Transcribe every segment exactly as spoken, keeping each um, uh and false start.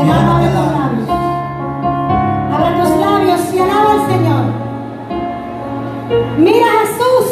Hermano, abre tus labios. Abre tus labios y alaba al Señor. Mira a Jesús.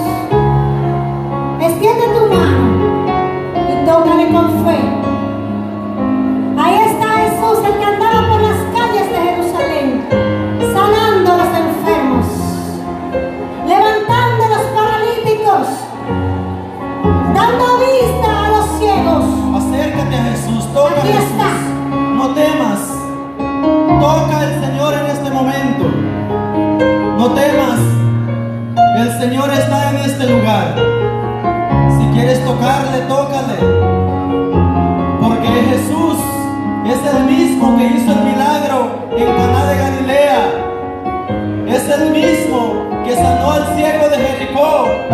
Extiende tu mano y tócale con fe. Ahí está Jesús, el que andaba por las calles de Jerusalén, sanando a los enfermos, levantando a los paralíticos, dando vista a los ciegos. Acércate a Jesús, toca a Aquí Jesús. está. No temas. Toca al Señor en este momento. No temas. El Señor está en este lugar. Si quieres tocarle, tócale. Porque Jesús es el mismo que hizo el milagro en Caná de Galilea. Es el mismo que sanó al ciego de Jericó.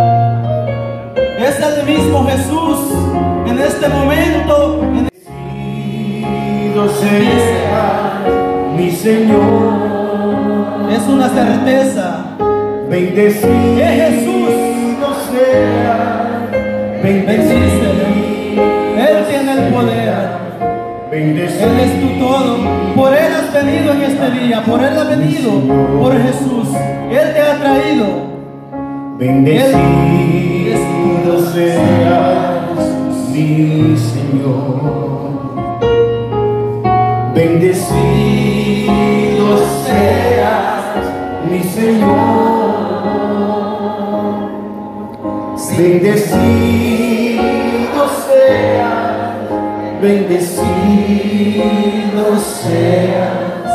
Es el mismo Jesús en este momento. En Bendecido sea mi Señor. Es una certeza. Bendecido Es Jesús. sea. Bendícelo. Él tiene el poder. Bendecido. Él es tu todo. Por Él has venido en este día. Por Él has venido. Por Jesús. Él te ha traído. Bendecido seas mi Señor. Bendecido seas mi Señor. Bendecido seas, bendecido seas,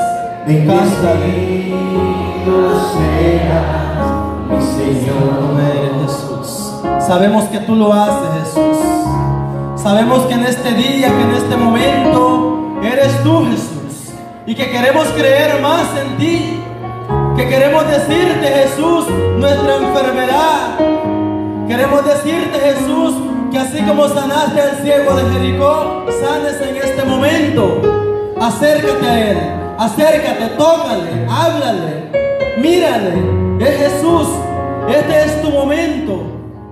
bendecido seas mi Señor. Jesús. Sabemos que tú lo haces, Jesús. Sabemos que en este día, que en este momento eres tú, Jesús, y que queremos creer más en ti, que queremos decirte, Jesús, nuestra enfermedad. Queremos decirte, Jesús, que así como sanaste al ciego de Jericó, sanes en este momento. Acércate a Él, acércate, tócale, háblale, mírale. Es Jesús, este es tu momento.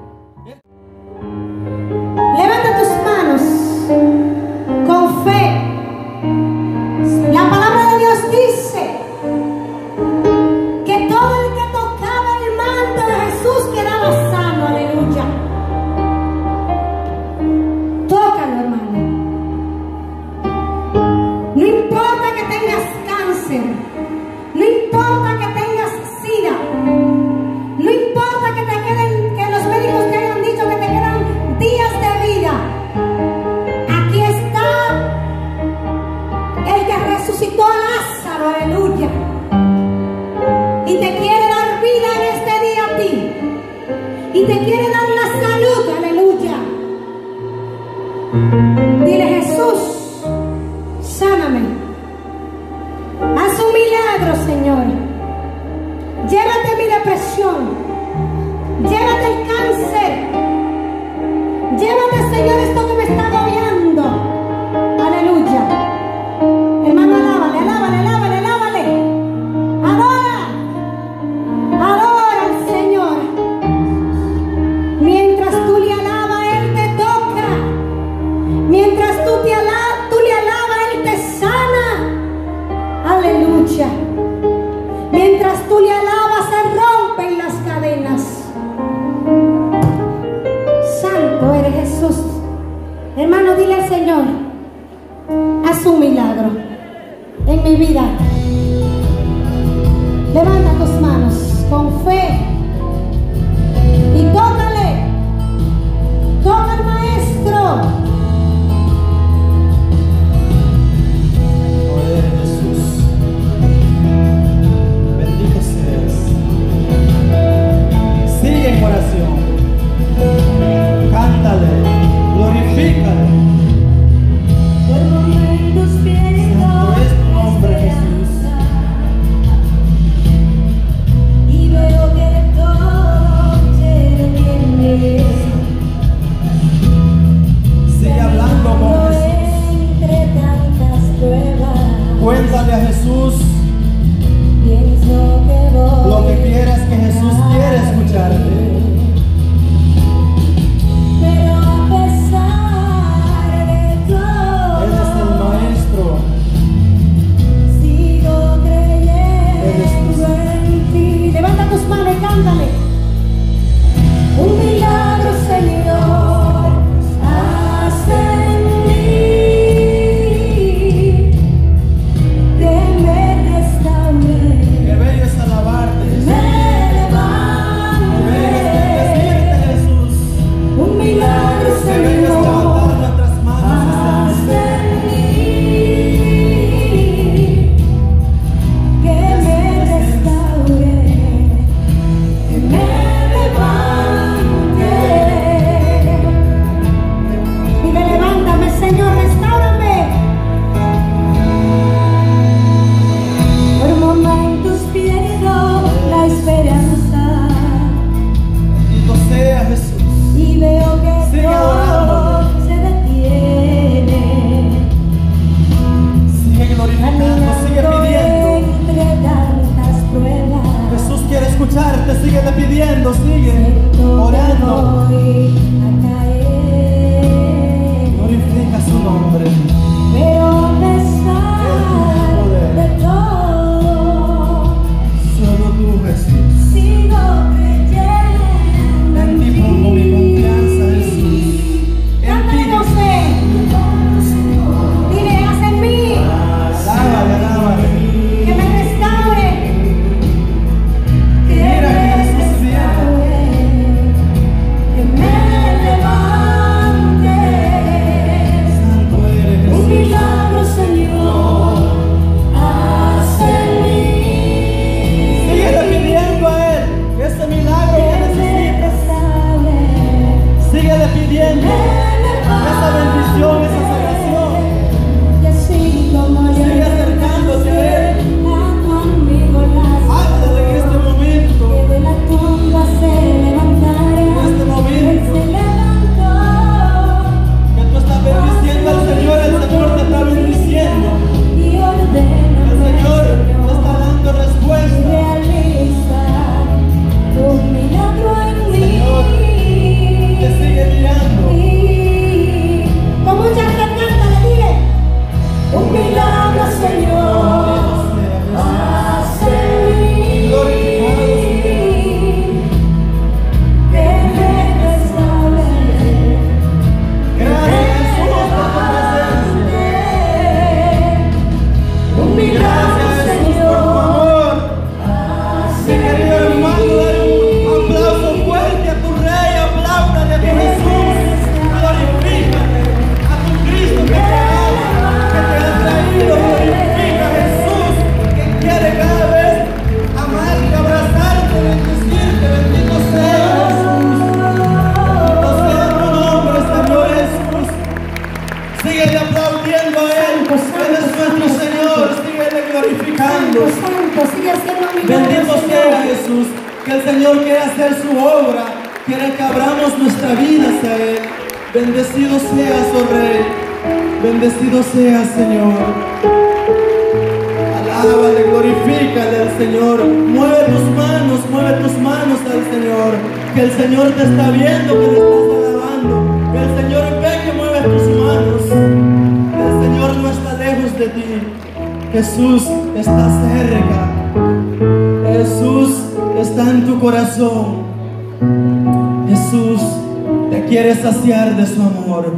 Levanta tus manos con fe. La palabra de Dios dice que todo el que tocaba el manto de Jesús quedaba sano. Aleluya. Tócalo, hermano. No importa que tengas cáncer, no importa que tengas sida, no importa que te queden, que los médicos te hayan dicho que te quedan días de vida. Aquí está el que resucitó a Lázaro, aleluya, y te quiere dar vida en este día a ti, y te quiere dar la salud, aleluya. Dile: Jesús, sáname, haz un milagro, Señor. Llévate mi depresión, llévate el cáncer, llévate, Señor, esto que me está agobiando. Aleluya. Hermano, alábale, alábale, alábale, alábale. Adora, adora al Señor. Mientras tú le alabas, Él te toca. Mientras tú, te alabas, tú le alabas, Él te sana. Aleluya. Mientras tú le alabas, se rompen las cadenas. Santo eres Jesús. Hermano, dile al Señor: haz un milagro en mi vida. Levanta tus manos con fe y tócale. Toca al Maestro. Poder de Jesús. Bendito seas. Sigue en oración. Cántale, glorifícale. Santo es tu nombre, Jesús. Y veo que pidiendo, sigue orando. Glorifica su nombre. Pero a pesar de todo, Solo tú, Jesús. sigo creyendo En ti pongo mi confianza, Jesús. En Cántale ti. con fe. Dile, haz en mí Alábale, alábale. que me restaure. Que Mira que me Jesús viene. restaure. Que me levante. Santo eres Un Jesús. milagro, Señor, haz en mí. Síguele pidiendo a Él ese milagro que Que me necesitas. restaure. Síguele pidiendo esa bendición, esa sanación. Y así como yo Sigue acercándote a Él. conmigo las Háblale en este momento. que de la tumba se levantara. En este Él momento se levantó que tú estás bendiciendo al Señor, el Señor te está bendiciendo. y ordena El Señor te está dando respuesta. realiza un milagro en mí. Te sigue mirando. Con mucha fe, cántale, dile. Un milagro, Señor, haz en mí. Que me restaure. Gracias, Jesús, por tu presencia. Un milagro, Gracias, Jesús, por tu Señor, amor. haz Mi querido hermano, dale un aplauso fuerte a tu Rey, apláudale a tu Jesús, glorifícale a tu Cristo que te ama, que te ha traído, glorifica a Jesús, que quiere cada vez amarte, abrazarte, bendecirte, bendito sea Jesús, bendito sea tu nombre, Señor Jesús. Síguele aplaudiendo a Él, Él es nuestro Señor, síguele glorificando. Santo, sigue haciendo milagros, Bendito Señor. sea Jesús, que el Señor quiere hacer su obra, quiere que abramos nuestra vida hacia Él. Bendecido seas, oh Rey, bendecido seas, Señor. Alábale, glorifícale al Señor. Mueve tus manos, mueve tus manos al Señor. Que el Señor te está viendo, que le estás alabando. Que el Señor ve que mueves tus manos. Que el Señor no está lejos de ti. Jesús está cerca. Jesús está en tu corazón. Jesús te quiere saciar de su amor.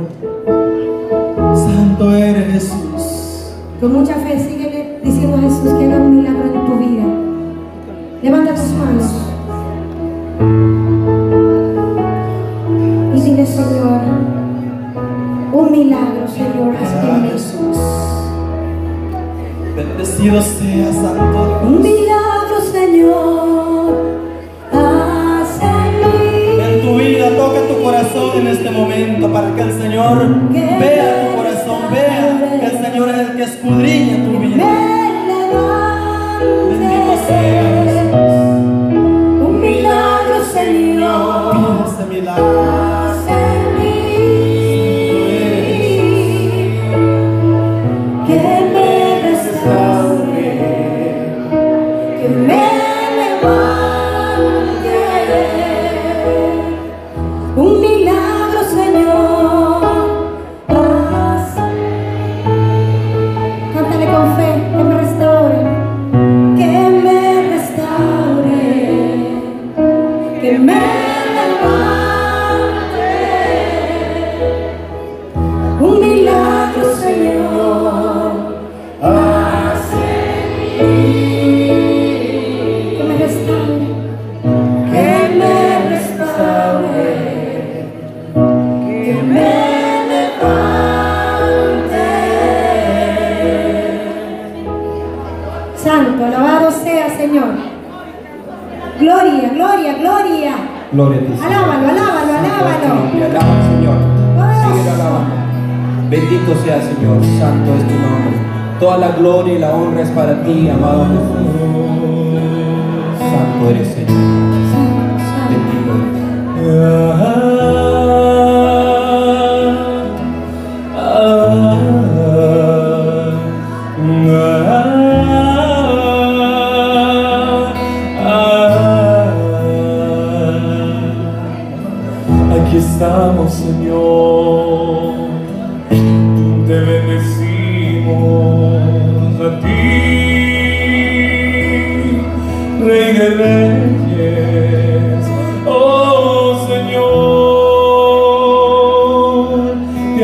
Santo eres Jesús. Con mucha fe, síguele diciendo a Jesús que haga un milagro en tu vida. Levanta tus manos y dile, Señor, un milagro, Señor, haz en mí. Jesús. Bendecido sea, Santo Un Dios. milagro, Señor, haz en mí. En tu vida toca tu corazón en este momento para que el Señor vea tu corazón, vea que el Señor es el que escudriña tu Me vida. Bendito sea levante. Jesús. Un milagro, Señor, Pide ese milagro. haz en mí. Que me restaure, que me levante. Un milagro, Señor, haz. Cántale con fe, que me restaure, que me restaure, que me levante. Un milagro, Señor, haz en mí. Que me restaure, que me restaure, que me levante. Santo, alabado sea, Señor. Gloria, gloria, gloria. Gloria a ti, Señor. Alábalo, alábalo, alábalo. Alaba al Señor. Sigue alabando. Bendito sea, Señor. Santo es tu nombre. Toda la gloria y la honra es para ti, amado Jesús. Santo eres, Señor. Bendito eres. reyes, oh Señor, te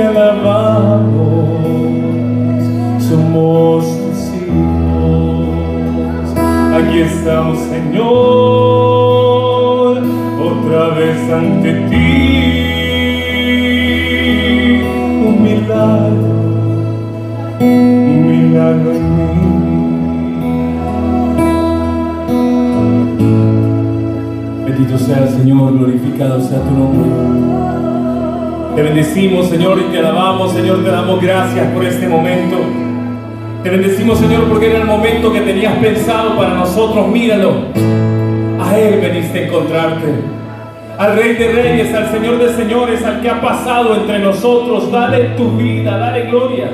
alabamos, somos tus hijos. Aquí estamos, Señor, otra vez ante ti. Un milagro, un milagro en mí. Bendito sea el Señor, glorificado sea tu nombre. Te bendecimos, Señor, y te alabamos, Señor, te damos gracias por este momento. Te bendecimos, Señor, porque era el momento que tenías pensado para nosotros. Míralo, a Él veniste a encontrarte, al Rey de Reyes, al Señor de Señores, al que ha pasado entre nosotros. Dale tu vida, dale gloria.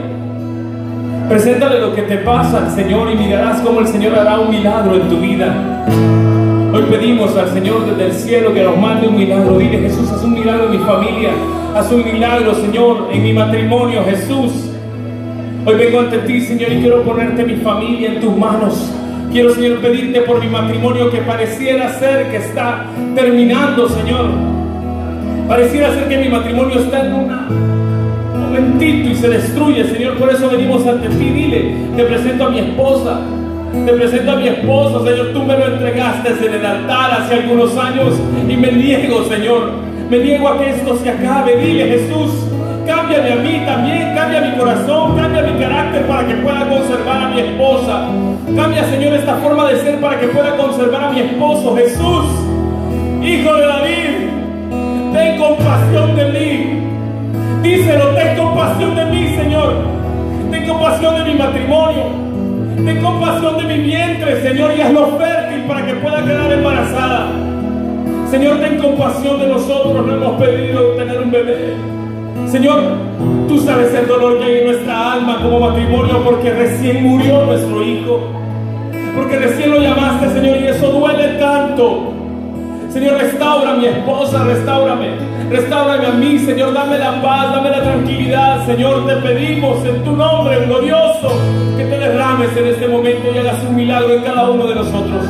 Preséntale lo que te pasa al Señor y mirarás cómo el Señor hará un milagro en tu vida. Hoy pedimos al Señor desde el cielo que nos mande un milagro. Dile: Jesús, haz un milagro en mi familia, haz un milagro, Señor, en mi matrimonio, Jesús. Hoy vengo ante ti, Señor, y quiero ponerte mi familia en tus manos. Quiero, Señor, pedirte por mi matrimonio, que pareciera ser que está terminando, Señor. Pareciera ser que mi matrimonio está en un momentito y se destruye, Señor. Por eso venimos ante ti. Dile: te presento a mi esposa. Te presento a mi esposo, Señor. Tú me lo entregaste en el altar hace algunos años y me niego, Señor. Me niego a que esto se acabe. Dile: Jesús, cámbiame a mí también. Cambia mi corazón, cambia mi carácter para que pueda conservar a mi esposa. Cambia, Señor, esta forma de ser para que pueda conservar a mi esposo. Jesús, Hijo de David, ten compasión de mí. Díselo: ten compasión de mí, Señor. Ten compasión de mi matrimonio. Ten compasión de mi vientre, Señor, y hazlo fértil para que pueda quedar embarazada. Señor, ten compasión de nosotros. No hemos pedido tener un bebé. Señor, tú sabes el dolor que hay en nuestra alma como matrimonio, porque recién murió nuestro hijo, porque recién lo llamaste, Señor, y eso duele tanto. Señor, restaura a mi esposa, restáurame, restáurame a mí, Señor, dame la paz, dame la tranquilidad. Señor, te pedimos en tu nombre glorioso que te derrames en este momento y hagas un milagro en cada uno de nosotros.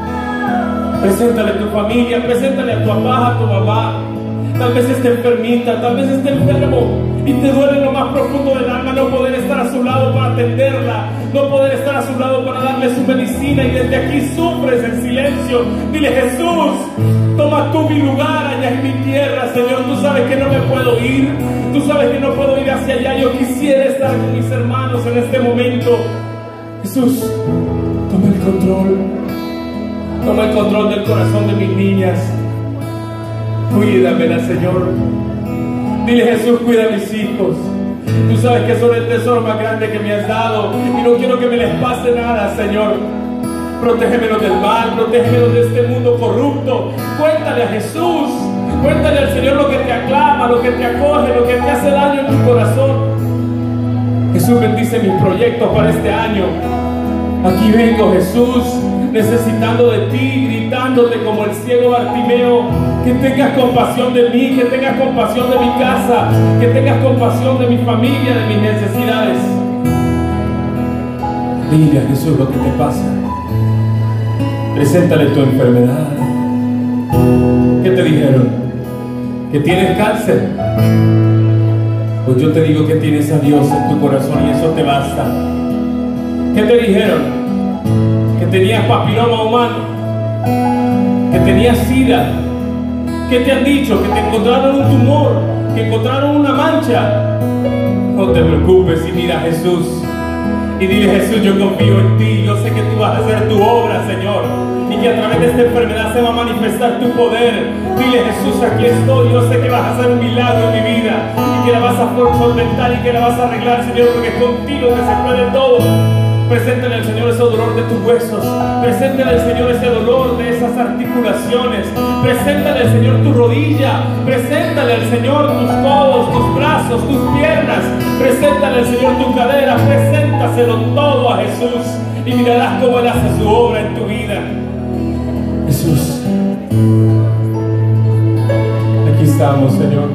Preséntale a tu familia, preséntale a tu papá, a tu mamá. Tal vez esté enfermita, tal vez esté enfermo y te duele en lo más profundo del alma no poder estar a su lado para atenderla, no poder estar a su lado para darle su medicina, y desde aquí sufres en silencio. Dile: Jesús, toma tú mi lugar allá en mi tierra, Señor. Tú sabes que no me puedo ir, tú sabes que no puedo ir hacia allá. Yo quisiera estar con mis hermanos en este momento. Jesús, toma el control, toma el control del corazón de mis niñas. Cuídamela, Señor. Dile: Jesús, cuida a mis hijos. Tú sabes que son el tesoro más grande que me has dado y no quiero que me les pase nada, Señor. Protégemelos del mal, protégemelos de este mundo corrupto. Cuéntale a Jesús, cuéntale al Señor lo que te aclama, lo que te acoge, lo que te hace daño en tu corazón. Jesús, bendice mis proyectos para este año. Aquí vengo, Jesús, necesitando de ti, gritándote como el ciego Bartimeo, que tengas compasión de mí, que tengas compasión de mi casa, que tengas compasión de mi familia, de mis necesidades. Dile a Jesús lo que te pasa. Preséntale tu enfermedad. ¿Qué te dijeron? ¿Que tienes cáncer? Pues yo te digo que tienes a Dios en tu corazón y eso te basta. ¿Qué te dijeron? Que tenías papiloma humano, que tenías sida. ¿Qué te han dicho? Que te encontraron un tumor, que encontraron una mancha. No te preocupes y mira a Jesús y dile: Jesús, yo confío en ti, yo sé que tú vas a hacer tu obra, Señor, y que a través de esta enfermedad se va a manifestar tu poder. Dile: Jesús, aquí estoy, yo sé que vas a hacer un milagro en mi vida y que la vas a solventar y que la vas a arreglar, Señor, porque es contigo que se puede todo. Preséntale al Señor ese dolor de tus huesos. Preséntale al Señor ese dolor de esas articulaciones. Preséntale al Señor tu rodilla. Preséntale al Señor tus codos, tus brazos, tus piernas. Preséntale al Señor tu cadera. Preséntaselo todo a Jesús y mirarás cómo Él hace su obra en tu vida. Jesús, aquí estamos, Señor.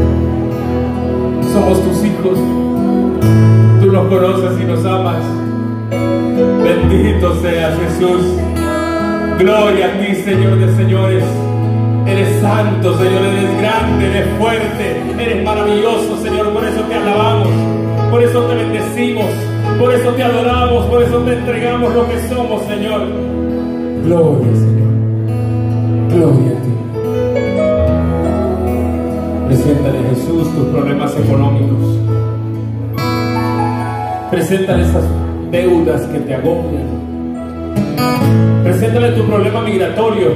Somos tus hijos. Tú nos conoces y nos amas. Bendito seas, Jesús. Gloria a ti, Señor de señores. Eres santo, Señor, eres grande, eres fuerte, eres maravilloso, Señor. Por eso te alabamos, por eso te bendecimos, por eso te adoramos, por eso te entregamos lo que somos, Señor. Gloria, Señor. Gloria a ti. Preséntale, Jesús, tus problemas económicos. Preséntale esas deudas que te agobian. Preséntale tu problema migratorio.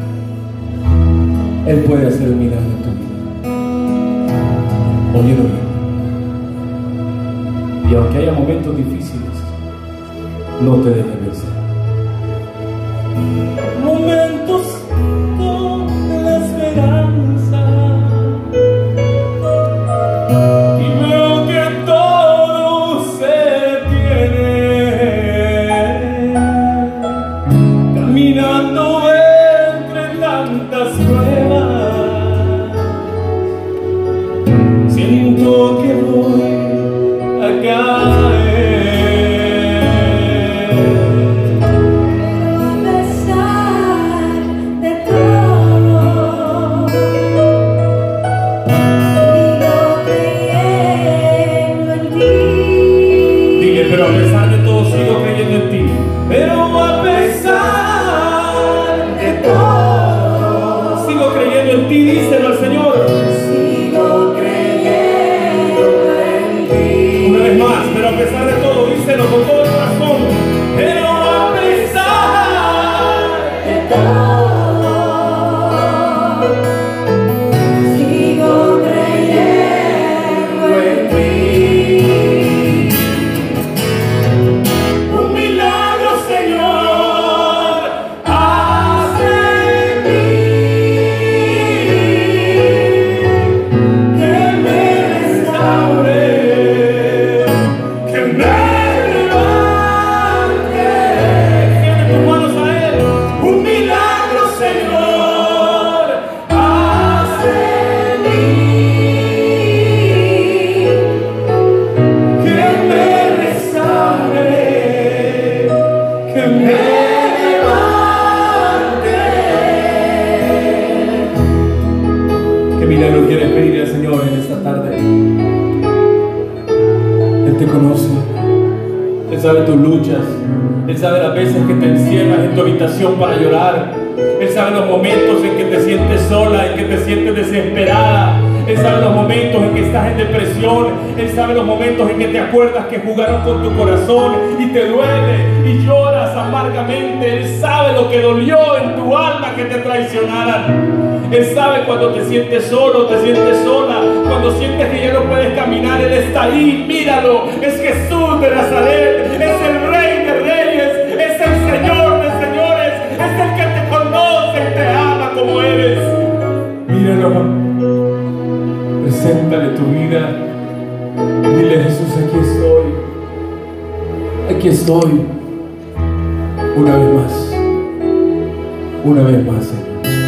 Él puede hacer un milagro en tu vida. Óyelo bien. Y aunque haya momentos difíciles, no te dejes vencer. Momentos con la esperanza, y veo que todo se detiene, caminando entre tantas pruebas, siento que voy a caer. Pero a pesar de todo sigo creyendo en ti. Pero a pesar de todo sigo creyendo en ti, díselo al Señor. Sigo creyendo en ti. Una vez más, pero a pesar de todo, díselo con todo el corazón. Pero a pesar de todo sigo creyendo en ti. Sabe tus luchas, Él sabe las veces que te encierras en tu habitación para llorar, Él sabe los momentos en que te sientes sola, en que te sientes desesperada, Él sabe los momentos en que estás en depresión, Él sabe los momentos en que te acuerdas que jugaron con tu corazón y te duele y lloras amargamente. Él sabe lo que dolió en tu alma que te traicionaran. Él sabe cuando te sientes solo, te sientes sola, cuando sientes que ya no puedes caminar. Él está ahí, míralo, es Jesús de Nazaret, es el Rey de Reyes, es el Señor de Señores, es el que te conoce y te ama como eres. Míralo, preséntale tu vida, dile: Jesús, aquí estoy, aquí estoy, una vez más, una vez más, Señor.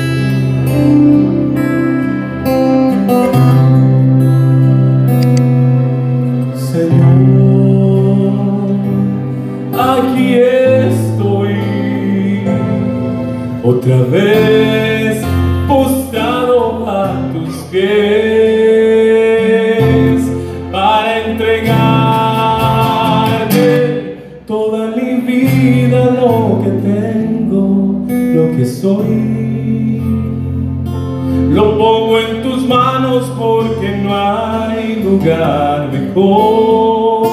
Aquí estoy otra vez postrado a tus pies para entregarte toda mi vida, lo que tengo, lo que soy. Lo pongo en tus manos porque no hay lugar mejor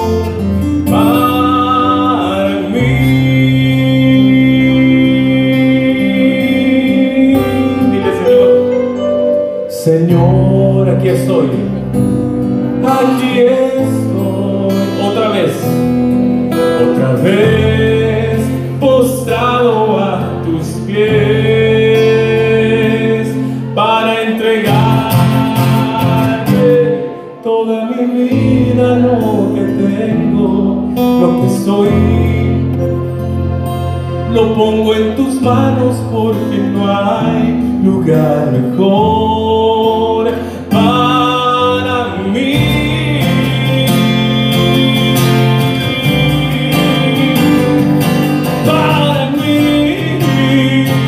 para mí. Dile: Señor, Señor, aquí estoy, aquí estoy, otra vez, otra vez, postrado a tus pies, para entregarte toda mi vida, lo que tengo, lo que soy. Lo pongo en tus manos porque no hay lugar mejor para mí. Para mí.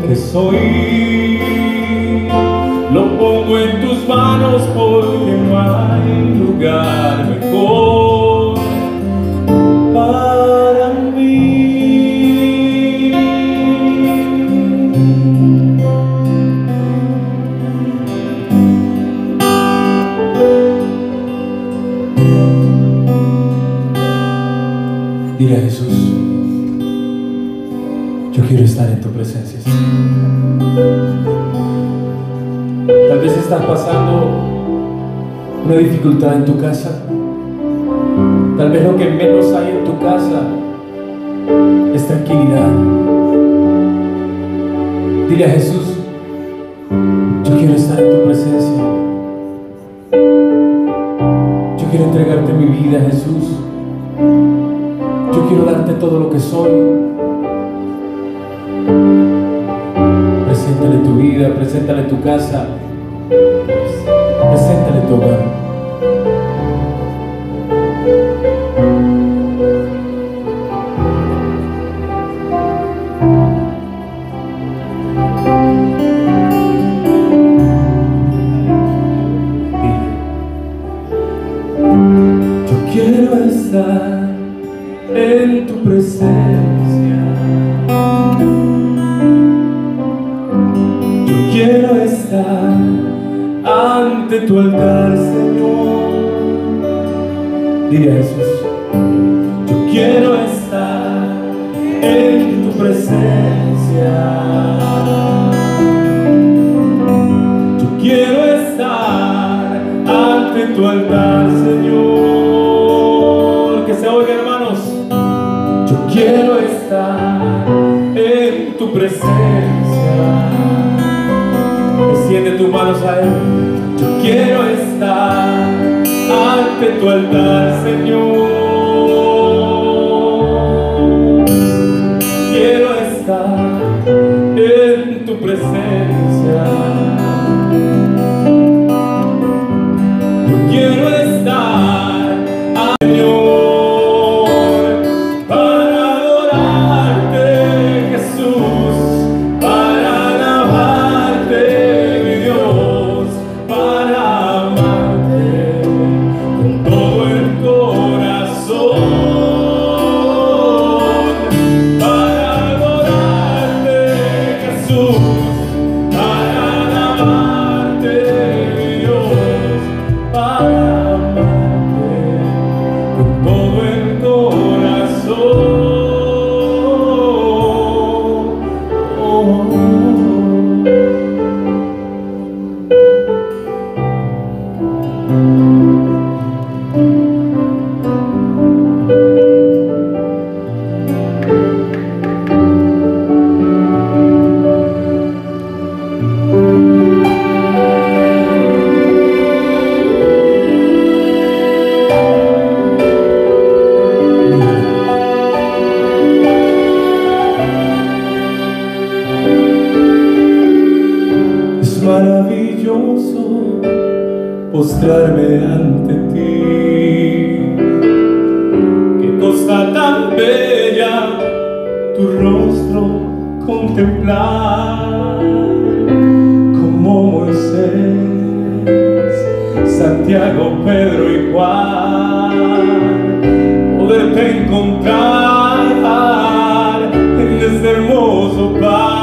que soy, lo pongo en tus manos porque no hay lugar mejor para mí. Dile a Jesús: yo quiero estar en tu presencia, Señor. Tal vez estás pasando una dificultad en tu casa. Tal vez lo que menos hay en tu casa es tranquilidad. Dile a Jesús: yo quiero estar en tu presencia. Yo quiero entregarte mi vida, Jesús. Yo quiero darte todo lo que soy. Preséntale tu vida, preséntale tu casa, preséntale tu hogar. Yo quiero estar en tu presencia. Yo quiero estar ante tu altar, Señor. Dile a Jesús: yo quiero estar en tu presencia. Yo quiero estar ante tu altar, Señor. Que se oiga, hermanos. Yo quiero estar en tu presencia. Extiende tus manos a Él. Yo quiero estar ante tu altar, Señor. Quiero estar en tu presencia. Yo quiero estar, Señor, para adorarte, Jesús, para alabarte, mi Dios, para amarte con todo el corazón, para adorarte, Jesús, para alabarte, mi Dios, para amarte con todo el corazón. Oh, oh, oh. Es maravilloso postrarme ante ti. Qué cosa tan bella tu rostro contemplar, como Moisés, Santiago, Pedro y Juan, poderte encontrar en este hermoso pan.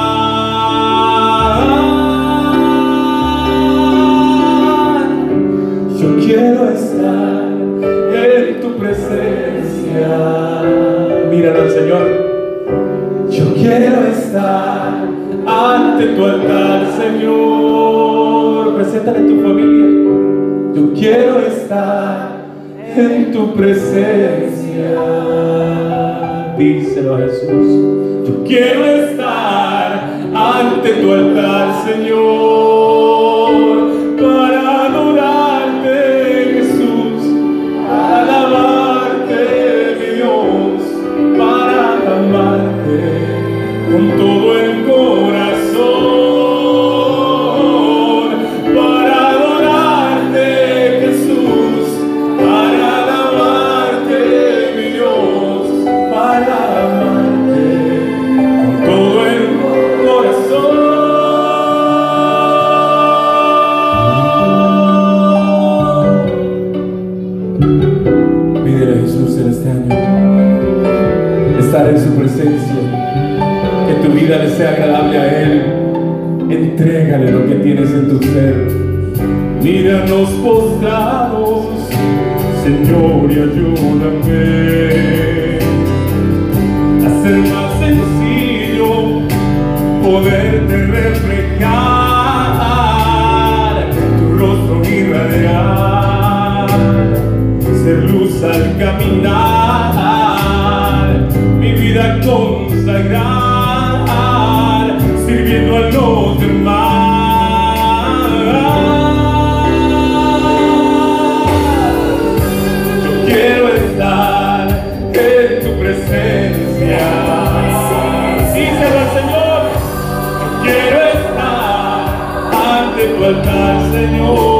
Yo quiero estar en tu presencia. Míralo al Señor. Yo quiero estar ante tu altar, Señor. Preséntale a tu familia. Yo quiero estar en tu presencia. Díselo a Jesús. Yo quiero estar ante tu altar, Señor, para adorarte, Jesús, para alabarte, mi Dios, para amarte con todo el corazón, para adorarte, Jesús, para alabarte, mi Dios, para amarte con todo el corazón. sea agradable a Él, entrégale lo que tienes en tu ser. Míranos postrados, Señor, y ayúdame a ser más sencillo, poderte reflejar, tu rostro irradiar, ser luz al caminar, mi vida consagrar, sirviendo a los demás. Yo quiero estar en tu presencia. Díselo al Señor. Yo quiero estar ante tu altar, Señor.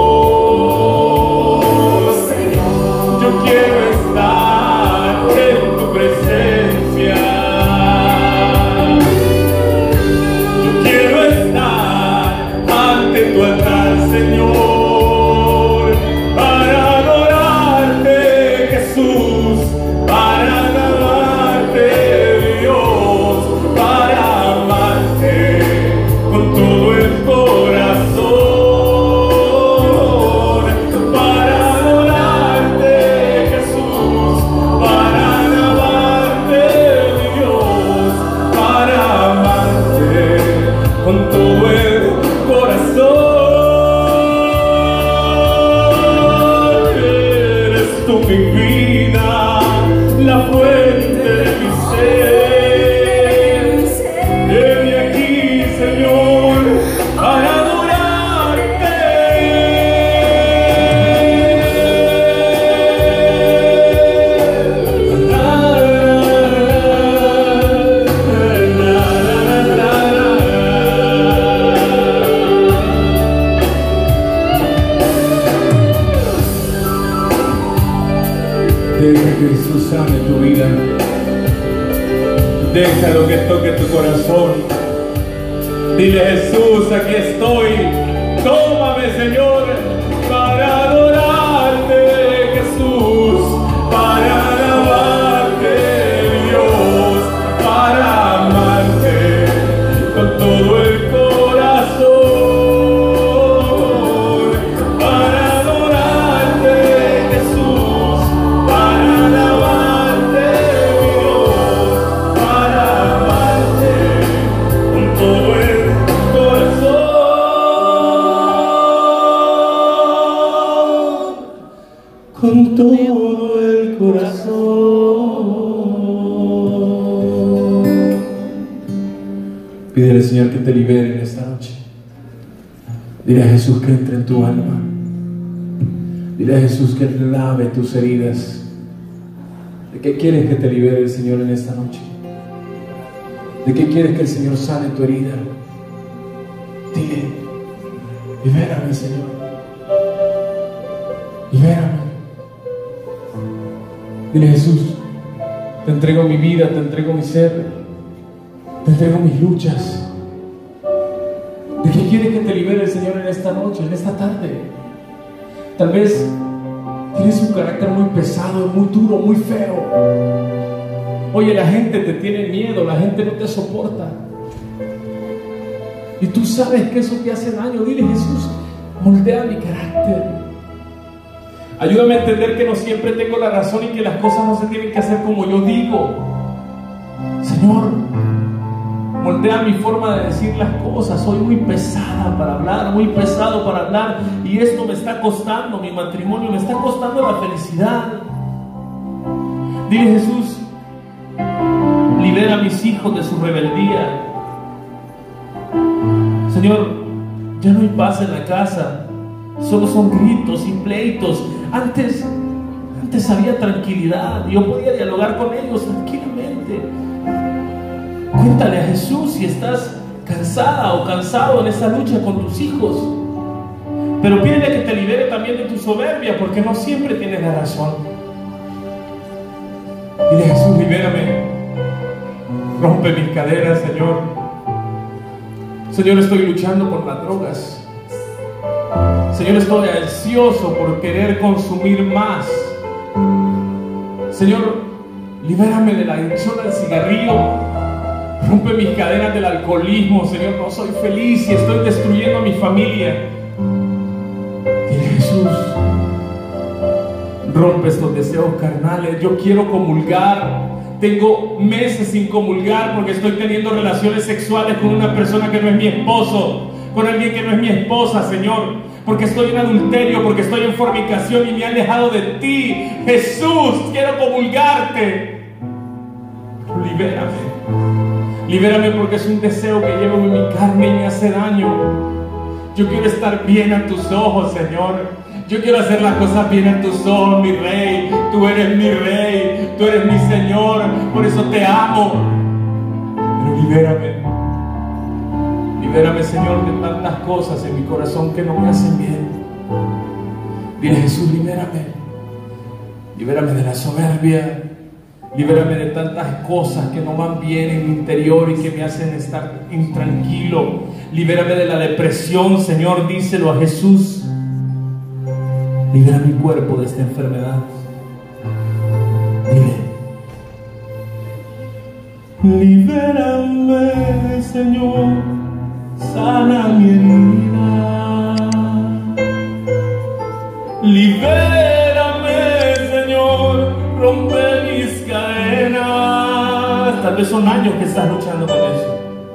Yo quiero estar en tu presencia. Yo quiero estar ante tu altar, Señor, para adorarte, Jesús, para alabarte, Dios, para amarte con todo el corazón, para adorarte, Jesús, para alabarte, Dios, para amarte con todo el corazón. Eres tú mi vida, la fuente de mi ser. Heme aquí, Señor, para adorarte. Deja que Jesús sane tu vida. Déjalo que toque tu corazón. Dile: Jesús, aquí estoy. Tómame, Señor, para adorarte, Jesús, para alabarte, Dios, para amarte con todo el corazón, para adorarte, Jesús, para alabarte, Dios, para amarte con todo el corazón, con todo el corazón. Pídele al Señor que te libere en esta noche. Dile a Jesús que entre en tu alma. Dile a Jesús que lave tus heridas. ¿De qué quieres que te libere el Señor en esta noche? ¿De qué quieres que el Señor sane tu herida? Dile: libérame, Señor. Libérame. Dile: Jesús, te entrego mi vida, te entrego mi ser, te entrego mis luchas. ¿De qué quieres que te libere el Señor en esta noche, en esta tarde? Tal vez tienes un carácter muy pesado, muy duro, muy feo. Oye, la gente te tiene miedo, la gente no te soporta. Y tú sabes que eso te hace daño. Dile: Jesús, moldea mi carácter. Ayúdame a entender que no siempre tengo la razón y que las cosas no se tienen que hacer como yo digo. Señor, moldea mi forma de decir las cosas. Soy muy pesada para hablar, muy pesado para hablar, y esto me está costando mi matrimonio, me está costando la felicidad. Dile: Jesús, libera a mis hijos de su rebeldía. Señor, ya no hay paz en la casa, solo son gritos y pleitos. Antes, antes había tranquilidad, yo podía dialogar con ellos tranquilamente. Cuéntale a Jesús si estás cansada o cansado en esa lucha con tus hijos. Pero pídele que te libere también de tu soberbia, porque no siempre tienes la razón. Dile: Jesús, libérame. Rompe mis cadenas, Señor. Señor, estoy luchando con las drogas. Señor, estoy ansioso por querer consumir más. Señor, libérame de la adicción al cigarrillo. Rompe mis cadenas del alcoholismo, Señor. No soy feliz y estoy destruyendo a mi familia. Dile, Jesús, rompe estos deseos carnales. Yo quiero comulgar. Tengo meses sin comulgar porque estoy teniendo relaciones sexuales con una persona que no es mi esposo, con alguien que no es mi esposa, Señor. Porque estoy en adulterio, porque estoy en fornicación y me he alejado de ti. Jesús, quiero comulgarte. Libérame. Libérame porque es un deseo que llevo en mi carne y me hace daño. Yo quiero estar bien a tus ojos, Señor. Yo quiero hacer las cosas bien a tus ojos, mi Rey. Tú eres mi Rey, tú eres mi Señor. Por eso te amo. Pero libérame. Libérame, Señor, de tantas cosas en mi corazón que no me hacen bien. Dile, Jesús, libérame. Libérame de la soberbia. Libérame de tantas cosas que no van bien en mi interior y que me hacen estar intranquilo. Libérame de la depresión, Señor, díselo a Jesús. Libera mi cuerpo de esta enfermedad. Dile. Libérame, Señor, sana mi herida. Libérame, Señor, rompe mis cadenas. Tal vez son años que estás luchando con eso.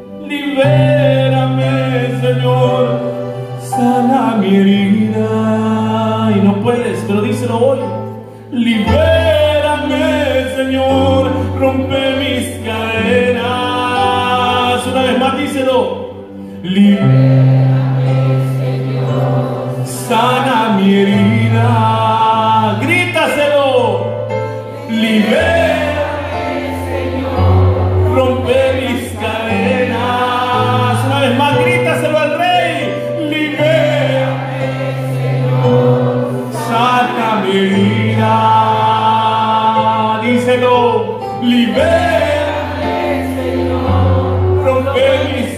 Libérame, Señor, sana mi herida. Y no puedes, pero díselo hoy. Libérame, Señor, rompe mis cadenas. Una vez más, díselo. Libérame, Señor, sana mi herida. Grítaselo. Libérame, Señor, rompe mis cadenas. Una vez más, grítaselo al Rey. Libérame, Señor, sana mi herida. Díselo. Libérame, Señor, rompe mis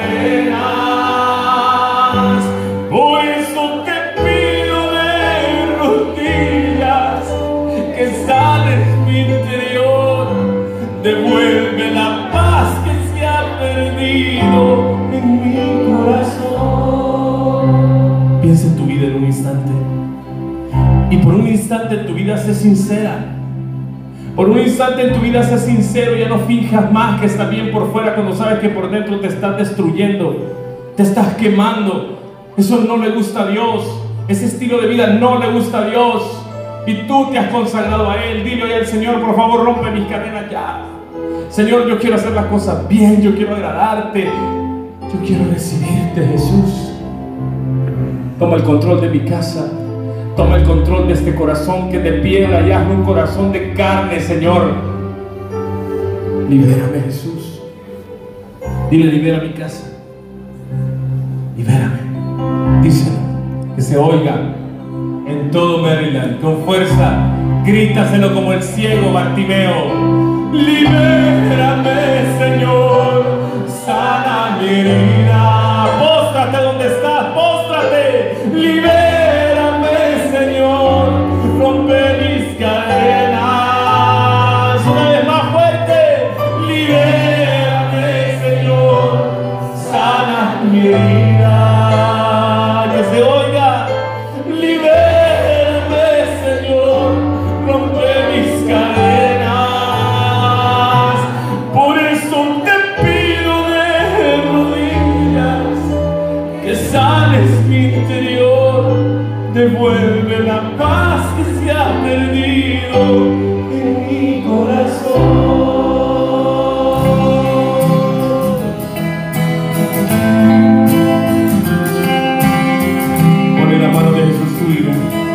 cadenas. Por eso te pido de rodillas que sanes mi interior. Devuelve la paz que se ha perdido en mi corazón. Piensa en tu vida en un instante. Y por un instante en tu vida sé sincera. Por un instante en tu vida sé sincero. Ya no finjas más que está bien por fuera cuando sabes que por dentro te estás destruyendo, te estás quemando. Eso no le gusta a Dios. Ese estilo de vida no le gusta a Dios. Y tú te has consagrado a Él. Dile hoy al Señor, por favor, rompe mis cadenas ya. Señor, yo quiero hacer las cosas bien. Yo quiero agradarte. Yo quiero recibirte, Jesús. Toma el control de mi casa. Toma el control de este corazón que es de piedra y hazme un corazón de carne, Señor. Libérame, Jesús. Dile, libera mi casa. Libérame. Díselo, que se oiga en todo Maryland, con fuerza. Grítaselo como el ciego Bartimeo. Libérame, Señor, sana mi herida. Póstrate donde estás, póstrate. Libérame, Señor, rompe mis cadenas. Una vez más fuerte. Libérame, Señor, sana mi herida. Que se oiga. Libérame, Señor, rompe mis cadenas. Por eso te pido de rodillas que sanes mi interior. Devuelve la paz que se ha perdido en mi corazón. Pone la mano de Jesús tu vida.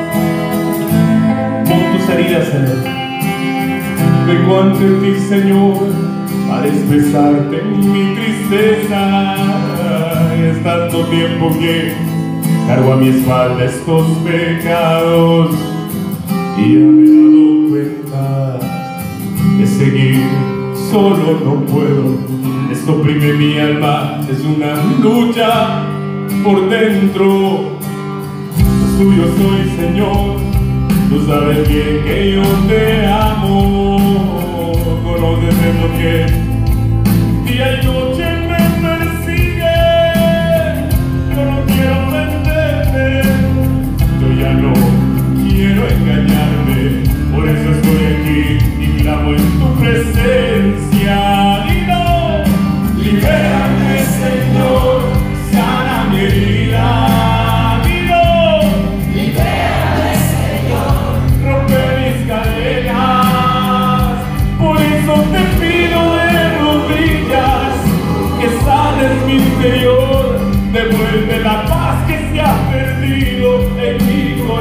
Pon tus heridas en Él. Vengo ante ti, Señor, para expresarte mi tristeza. Es tanto tiempo que cargo a mi espalda estos pecados y ya me he dado cuenta que seguir solo no puedo. Esto oprime mi alma, es una lucha por dentro. Pues tuyo soy, Señor, tú sabes bien que yo te amo. Conoces lo que día y noche me persigue. Yo no quiero ofenderte, yo ya no quiero engañarme. Por eso estoy aquí y clamo en tu presencia. Dilo, libérame, Señor, sana mi herida. Dilo, libérame, Señor, rompe mis cadenas. Por eso te pido de rodillas que sanes mi interior, devuelve la paz que se ha perdido en mi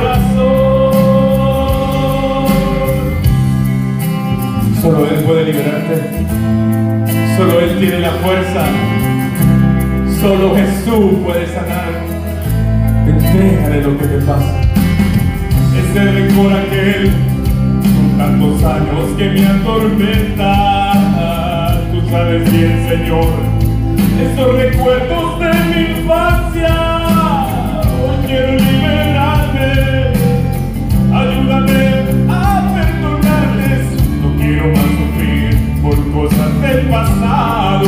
corazón. Solo Él puede liberarte, solo Él tiene la fuerza, solo Jesús puede sanar. Entrégale lo que te pasa, ese rencor aquel con tantos años que me atormenta. Tú sabes bien, Señor, esos recuerdos de mi infancia. Hoy quiero liberarme, ayúdame a perdonarles. No quiero más sufrir por cosas del pasado.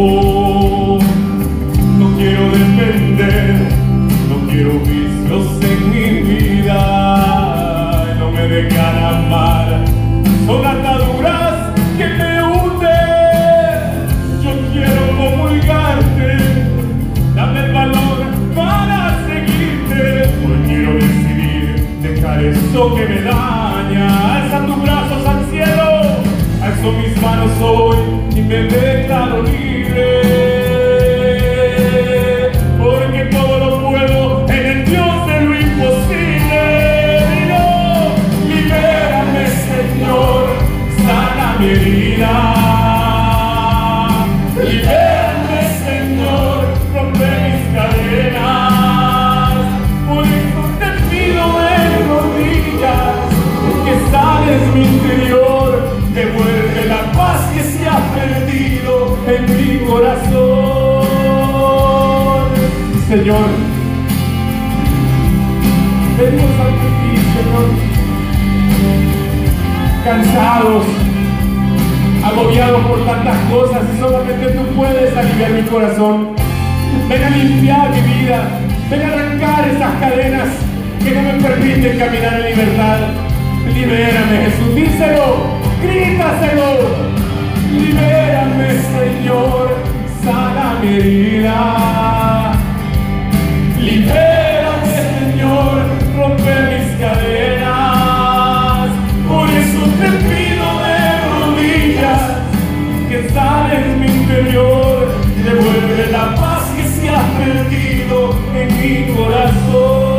No quiero depender, no quiero vicios en mi vida. No me dejan amar, son ataduras que me hunden. Yo quiero comulgarte, dame el valor para seguirte. Hoy quiero decidir dejar eso que me daña. Alza tus brazos al cielo, alzo mis manos hoy y me declaro libre. Porque todo lo puedo en el Dios de lo imposible. Dilo, libérame, Señor, sana mi herida. Libérame, Señor, rompe mis cadenas. Por eso te pido en rodillas que sanes mi interior, devuelve la paz que se ha perdido en mi corazón. Señor, venimos ante ti, Señor, cansados, agobiados por tantas cosas, y solamente tú puedes aliviar mi corazón. Ven a limpiar mi vida, ven a arrancar esas cadenas que no me permiten caminar en libertad. Libérame, Jesús, díselo, grítaselo. Libérame, Señor, sana mi herida. Libérame, Señor, rompe mis cadenas. Por eso te pido de rodillas que sanes mi interior, devuelve la paz que se ha perdido en mi corazón.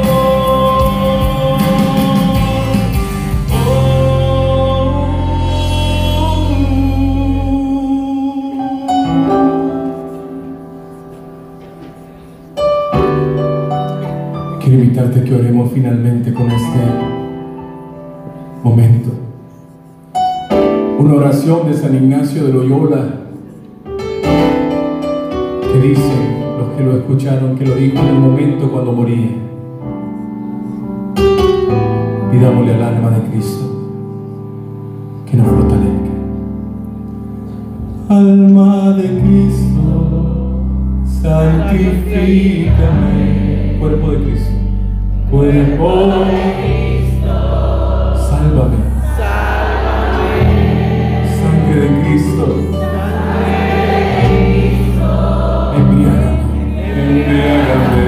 Quiero invitarte a que oremos finalmente con este momento. Una oración de San Ignacio de Loyola que dice, los que lo escucharon, que lo dijo en el momento cuando moría. Pidámosle al alma de Cristo que nos fortalezca. Alma de Cristo, santifícame. Cuerpo de Cristo. Cuerpo de Cristo, sálvame. Sálvame. Sangre de Cristo, embriágame. Embriágame.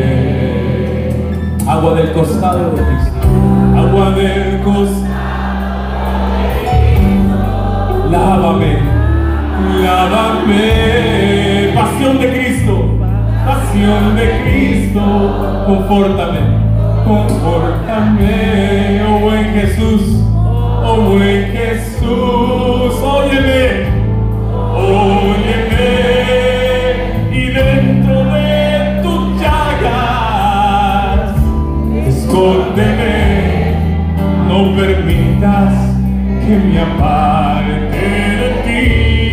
Agua del costado de Cristo. Agua del costado de Cristo. Lávame. Lávame. Pasión de Cristo. Pasión de Cristo, confórtame, confórtame, oh buen Jesús, oh buen Jesús, óyeme, óyeme, y dentro de tus llagas, escóndeme, no permitas que me aparte de ti.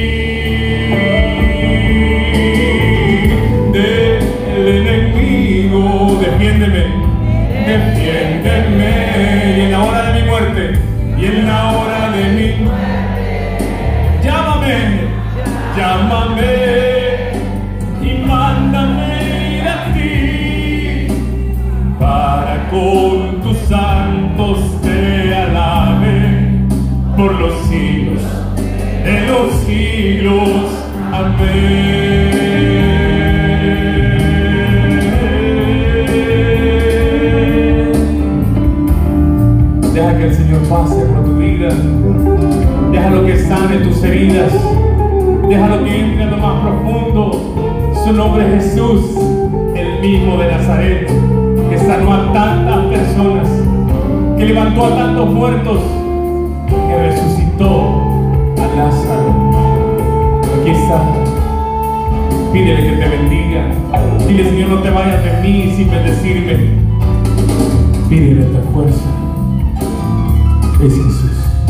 Defiéndeme, defiéndeme, y en la hora de mi muerte, y en la hora de mi muerte, llámame, llámame. mándame ir a ti, para con tus santos te alabe por los siglos de los siglos. Amén. Deja que el Señor pase por tu vida. Déjalo que sane tus heridas. Déjalo que entre en lo más profundo. Su nombre es Jesús, el mismo de Nazaret, que sanó a tantas personas, que levantó a tantos muertos, que resucitó a Lázaro. Aquí está. Pídele que te bendiga. Dile: Señor, no te vayas de mí sin bendecirme. Pídele esta fuerza. Es Jesús.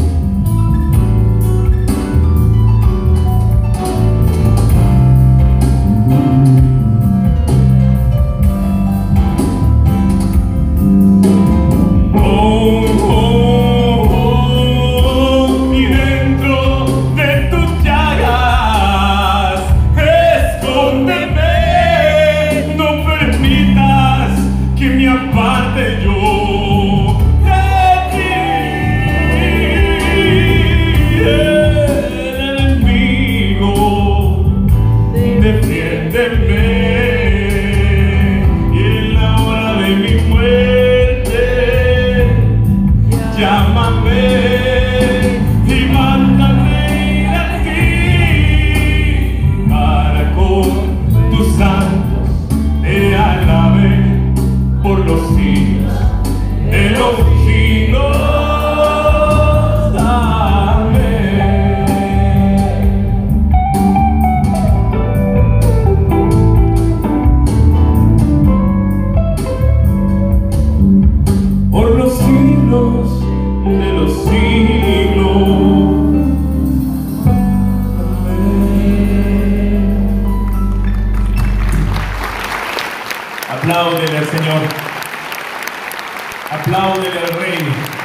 Apláudele al Señor. Apláudele al Rey.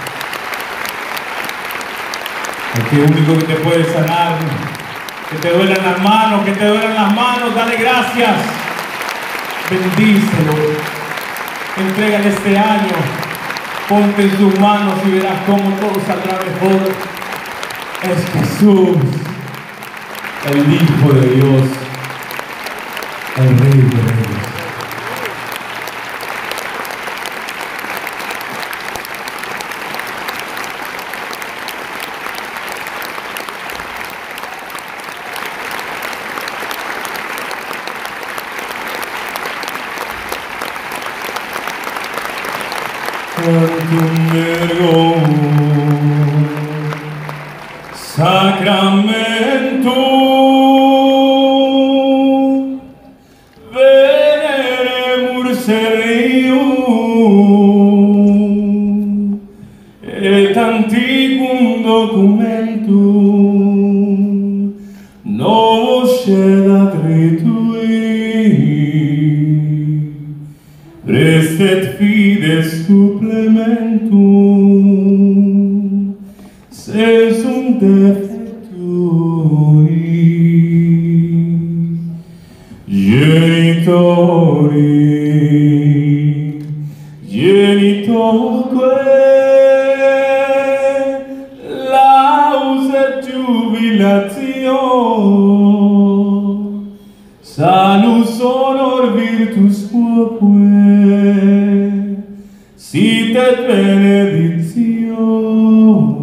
El que único que te puede sanar. Que te duelan las manos, que te duelan las manos. Dale gracias. Bendícelo. Entrégale este año. Ponte en sus manos y verás cómo todo saldrá mejor. Es Jesús, el Hijo de Dios, el Rey de Reyes. Quantum ergo sacramentum veneremur serium et antiquum documentum novos cedat ritui prestet fides supplementum sensum defectui genitori genitoque laus et jubilatio salus honor virtus quoque sit et benedictio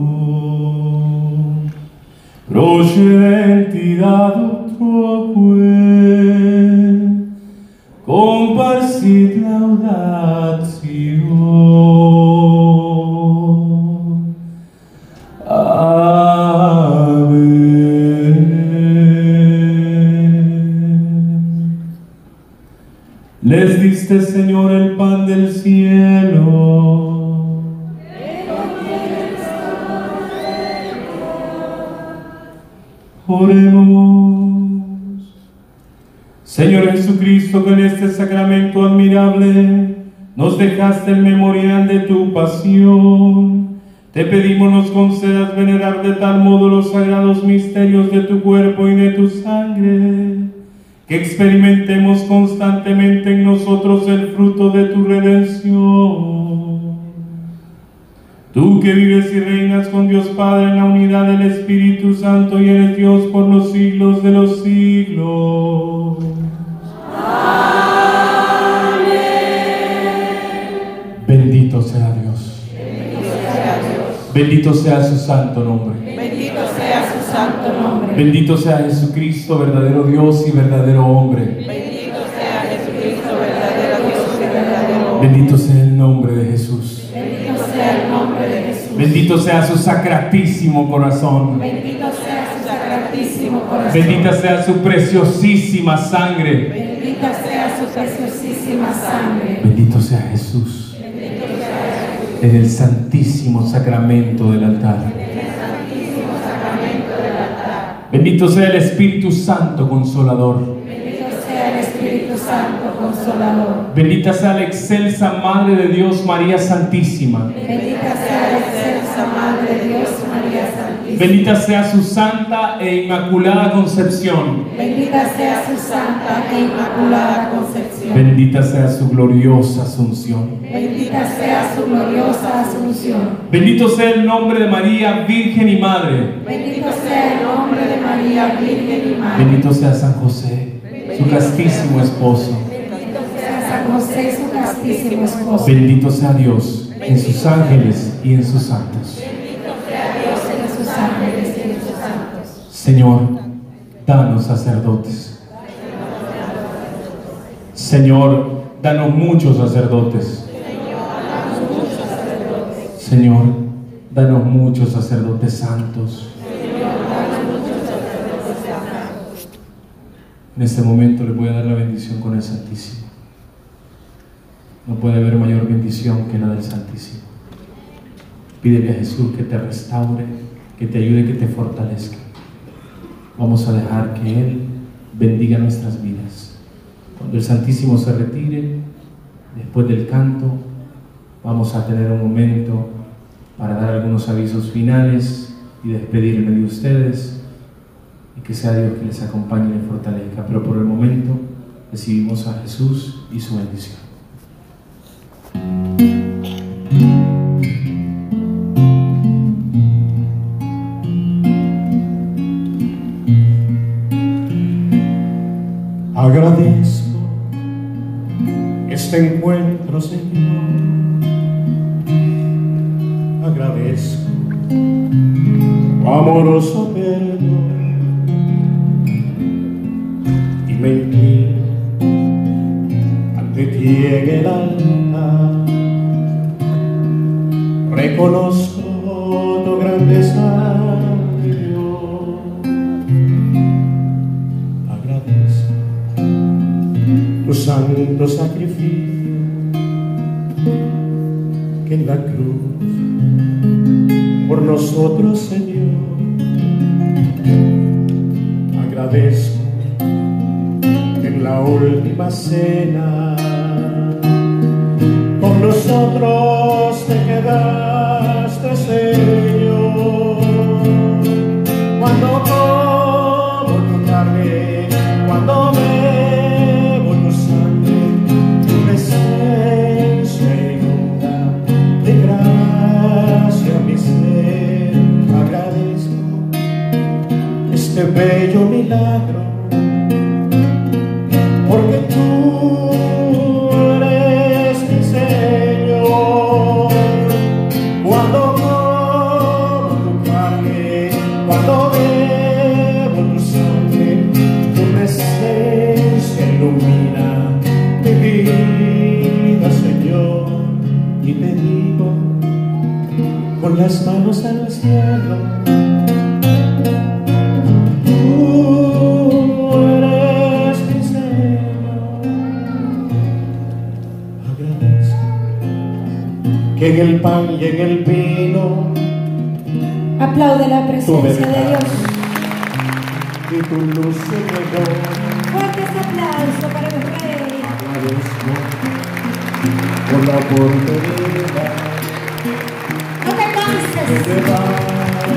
procedenti da utroque comparsit laudatio. Amén. Les diste, Señor, el pan del cielo. Oremos. Señor Jesucristo, que en este sacramento admirable nos dejaste el memorial de tu pasión, te pedimos nos concedas venerar de tal modo los sagrados misterios de tu cuerpo y de tu sangre, que que experimentemos constantemente en nosotros el fruto de tu redención. Tú que vives y reinas con Dios Padre en la unidad del Espíritu Santo y eres Dios por los siglos de los siglos. Amén. Bendito sea Dios. Bendito sea Dios. Bendito sea su santo nombre. Bendito sea su santo nombre. Bendito sea Jesucristo, verdadero Dios y verdadero hombre. Bendito sea Jesucristo, verdadero Dios y verdadero hombre. Bendito sea el nombre de Jesús. Bendito sea el nombre de Jesús. Bendito sea su sacratísimo corazón. Bendito sea su sacratísimo corazón. Bendita sea su preciosísima sangre. Bendita sea su preciosísima sangre. Bendito sea Jesús. Bendito sea Jesús. En el santísimo sacramento del altar. En el santísimo sacramento del altar. Bendito sea el Espíritu Santo Consolador. Bendito sea el Espíritu Santo Consolador. Bendita sea la excelsa Madre de Dios, María Santísima. Bendita sea la excelsa Madre de Dios, María Santísima. Bendita sea su santa e inmaculada concepción. Bendita sea su santa e inmaculada concepción. Bendita sea su gloriosa asunción. Bendita sea su gloriosa asunción. Bendito sea el nombre de María, Virgen y Madre. Bendito sea el nombre de María, Virgen y Madre. Bendito sea San José, su castísimo esposo. Bendito sea San José, su castísimo esposo. Bendito sea Dios en sus ángeles y en sus santos. Bendito sea Dios en sus ángeles y en sus santos. Señor, danos sacerdotes. Señor, danos muchos sacerdotes. Señor, danos muchos sacerdotes santos. En este momento le voy a dar la bendición con el Santísimo. No puede haber mayor bendición que la del Santísimo. Pídele a Jesús que te restaure, que te ayude, que te fortalezca. Vamos a dejar que Él bendiga nuestras vidas. Cuando el Santísimo se retire, después del canto, vamos a tener un momento para dar algunos avisos finales y despedirme de ustedes, y que sea Dios que les acompañe y les fortalezca. Pero por el momento recibimos a Jesús y su bendición. Agradezco este encuentro, Señor. Agradezco tu amoroso perdón y me inclino ante ti en el altar. Reconozco tu grandeza, Dios. Agradezco tu santo sacrificio, que en la cruz por nosotros, Señor. Agradezco que en la última cena con nosotros te quedaste, Señor. Cuando como tu carne, cuando bebo tu sangre, tu presencia inunda de gracia mi ser. Agradezco este bello milagro, porque tú eres mi Señor. Cuando como tu carne, cuando bebo tu sangre, tu presencia ilumina mi vida, Señor. Y te digo con las manos al cielo: tú eres mi Señor. Agradezco que en el pan y en el vino Aplaude la tu presencia de verdad Dios. y tu luz se regó. Fuertes aplausos para el Rey. Agradezco por la oportunidad No te de canses.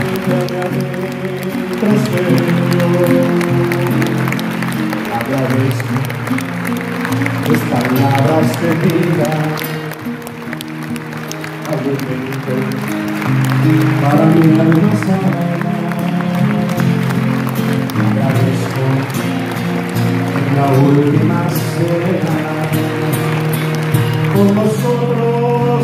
llevarte adentro, Señor. Agradezco tus palabras de vida, alimento para mi alma sana. Agradezco en la última cena por nosotros,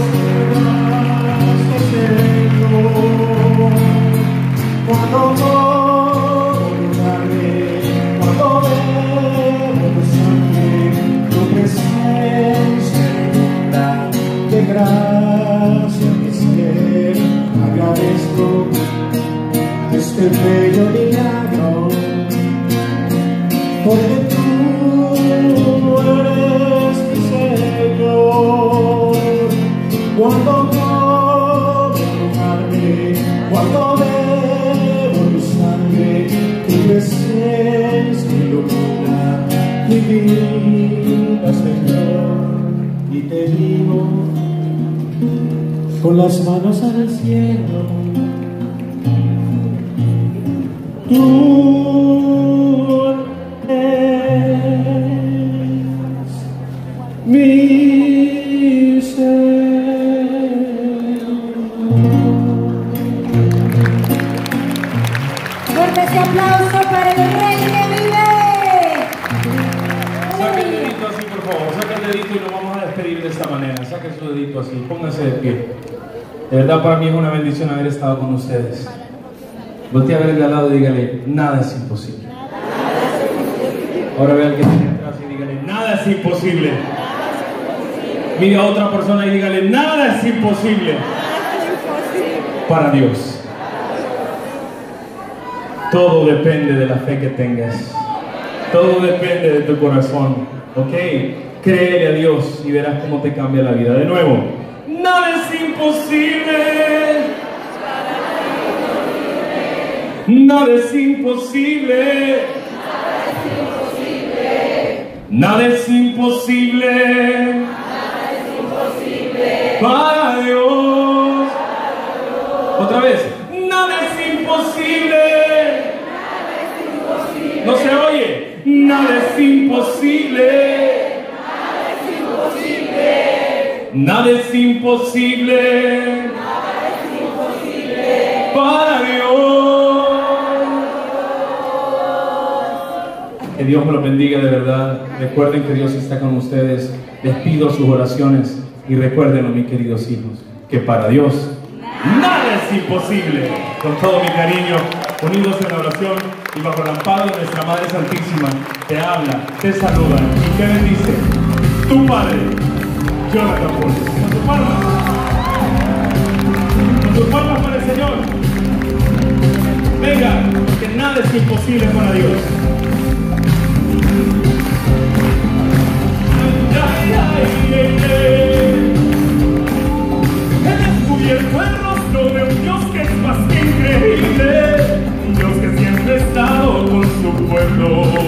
Señor, cuando todo tarde, cuando veo tu sangre, tu presencia inunda de gracia mi ser. Agradezco este bello milagro, porque tú eres mi Señor. Cuando puedo enojarme, cuando veo tu sangre, tu presencia ilumina mi vida, Señor. Y te digo con las manos al cielo, tú eres mi Señor. Fuerte ese aplauso para el Rey que vive. Saca el dedito así, por favor. Saca el dedito y nos vamos a despedir de esta manera. Saca su dedito así. Pónganse de pie. De verdad, para mí es una bendición haber estado con ustedes. Voltea a ver el de al lado y dígale, nada es imposible. Ahora ve al que tiene atrás y dígale, nada es imposible. Mira a otra persona y dígale, nada es imposible para Dios. Todo depende de la fe que tengas. Todo depende de tu corazón. ¿Ok? Créele a Dios y verás cómo te cambia la vida. De nuevo, nada es imposible. Nada es imposible. Nada es imposible. Para Dios. Otra vez. Nada es imposible. No se oye. Nada es imposible. Nada es imposible. Para Dios. Que Dios me lo bendiga de verdad. Recuerden que Dios está con ustedes. Les pido sus oraciones y recuérdenlo, mis queridos hijos, que para Dios nada es imposible. Con todo mi cariño, unidos en la oración y bajo el amparo de nuestra Madre Santísima, te habla, te saluda y te bendice tu Padre, Jonathan Portes. Con tus palmas, con tus palmas para el Señor. Venga, que nada es imposible para Dios. Ay, ay, ay, ay. He descubierto el rostro de un Dios que es más que increíble, un Dios que siempre ha estado con su pueblo,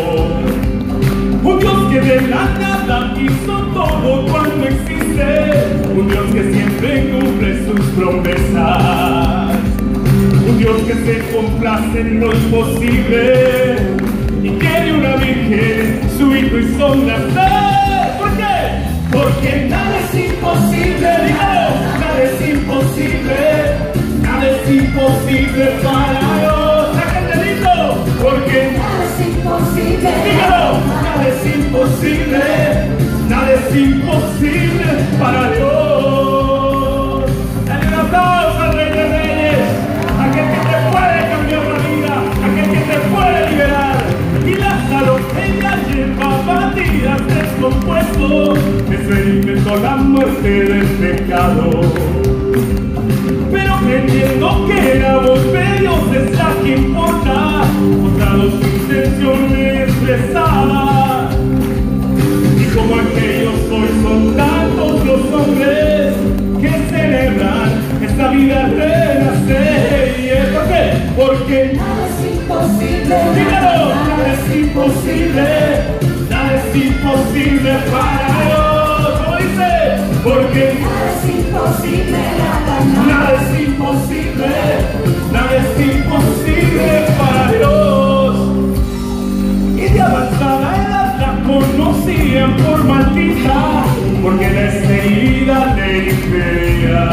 un Dios que de la nada hizo todo cuando existe, un Dios que siempre cumple sus promesas, un Dios que se complace en lo imposible y que de una virgen su hijo hizo nacer. ¿Por qué? Porque nada es imposible, dígalo, nada es imposible, nada es imposible para Dios. Saca el dedito, porque nada es imposible, dígalo, nada es imposible, nada es imposible para Dios. Dale un aplauso al Rey de Reyes, aquel que te puede cambiar la vida, aquel que te puede liberar. Y Lázaro, ella llevaba días descompuesto, experimentó la muerte del pecado, pero creyendo que la voz de Dios es la que importa, mostrando sus intenciones expresadas. Y como aquellos hoy son tantos los hombres que celebran esta vida renacer. ¿Y es por qué? Porque nada es imposible, dígalo, nada es imposible, nada es imposible para Dios. ¿Cómo dice? Porque nada es imposible, nada, nada es imposible, nada es imposible para Dios. Y de avanzada edad la conoce conocían por maldita, porque la herida le impedía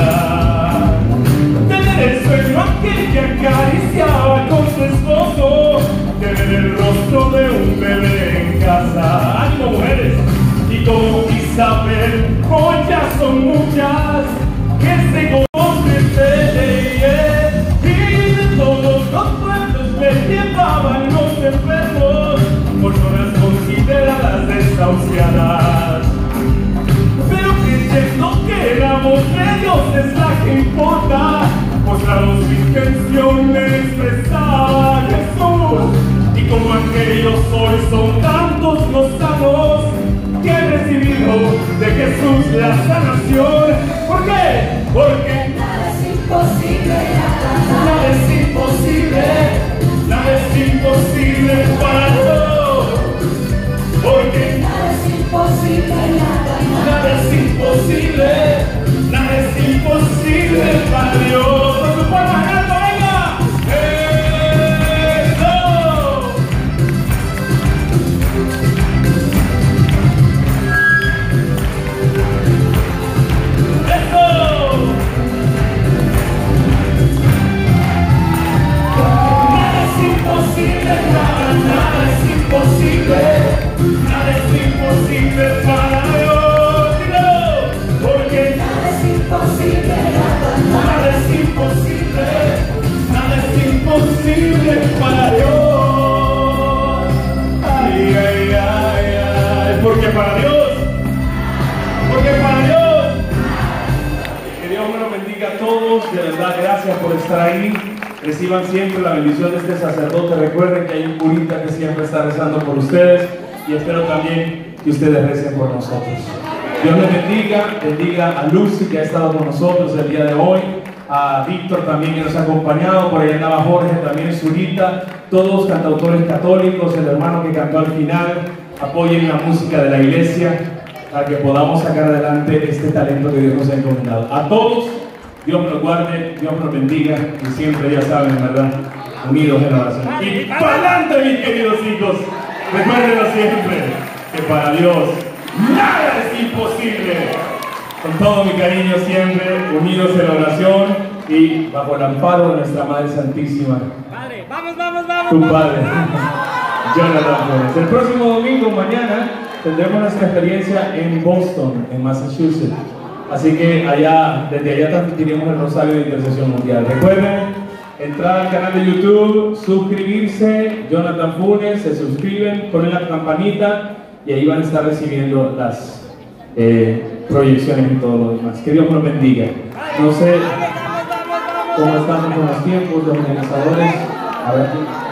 tener el sueño aquel que acariciaba con su esposo, tener el rostro de un bebé en casa. ¡Ánimo, mujeres! Y como Isabel, hoy ya son muchas que se conocen de ella, y de todos los pueblos le llevaban los enfermos, personas consideradas desahuciadas. Pero creyendo que la voz de Dios es la que importa, mostraron su intención de expresar a Jesús. Y como aquellos hoy son tantos los sanos que han recibido de Jesús la sanación. ¿Por qué? Porque Nada es imposible, nada es imposible, nada es imposible para Dios. Porque nada es imposible, nada, nada es imposible, nada es imposible para Dios. Con su palma alta, venga. ¡Eso! ¡Eso! Nada es imposible, nada, nada es imposible, nada es imposible para Dios. Dilo, porque nada es imposible, nada, nada es imposible, nada es imposible para Dios. Ay, ay, ay, ay, porque para Dios, porque para Dios. Que Dios me los bendiga a todos, de verdad, gracias por estar ahí. Reciban siempre la bendición de este sacerdote. Recuerden que hay un curita que siempre está rezando por ustedes, y espero también que ustedes recen por nosotros. Dios les bendiga, bendiga a Lucy, que ha estado con nosotros el día de hoy, a Víctor también, que nos ha acompañado, por ahí andaba Jorge, también Zurita, todos cantautores católicos, el hermano que cantó al final. Apoyen la música de la iglesia para que podamos sacar adelante este talento que Dios nos ha encomendado. A todos, Dios nos guarde, Dios nos bendiga, y siempre, ya saben, ¿verdad?, unidos en la oración. Y para adelante, mis queridos hijos, recuérdenlo siempre, que para Dios nada es imposible. Con todo mi cariño siempre, unidos en la oración y bajo el amparo de nuestra Madre Santísima. Padre, vamos, vamos, vamos. Tu Padre, Jonathan Flores. El próximo domingo, mañana, tendremos nuestra experiencia en Boston, en Massachusetts. Así que allá, desde allá transmitiremos el Rosario de Intercesión Mundial. Recuerden entrar al canal de YouTube, suscribirse, Jonathan Funes, se suscriben, ponen la campanita y ahí van a estar recibiendo las eh, proyecciones y todo lo demás. Que Dios nos bendiga. No sé cómo estamos con los tiempos, los organizadores. A ver.